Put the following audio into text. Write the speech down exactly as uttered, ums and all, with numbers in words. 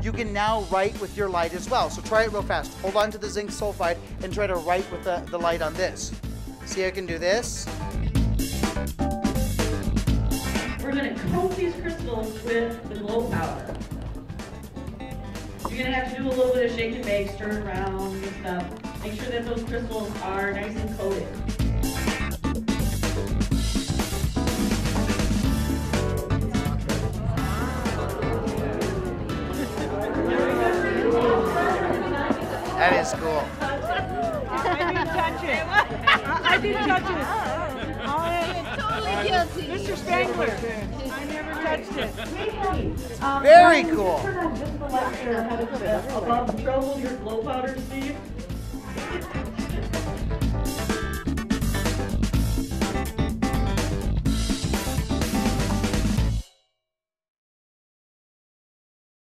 you can now write with your light as well. So try it real fast. Hold on to the zinc sulfide and try to write with the, the light on this. See, I can do this. We're going to coat these crystals with the glow powder. You're going to have to do a little bit of shake and bake, stir it around and stuff. Make sure that those crystals are nice and coated. That is cool. I didn't touch it. I didn't touch it. Oh, totally guilty. Mister Spangler, I never touched it. Um, Very Ryan, cool. Turn on just the light there ahead of the, above the trouble, your glow powder, Steve.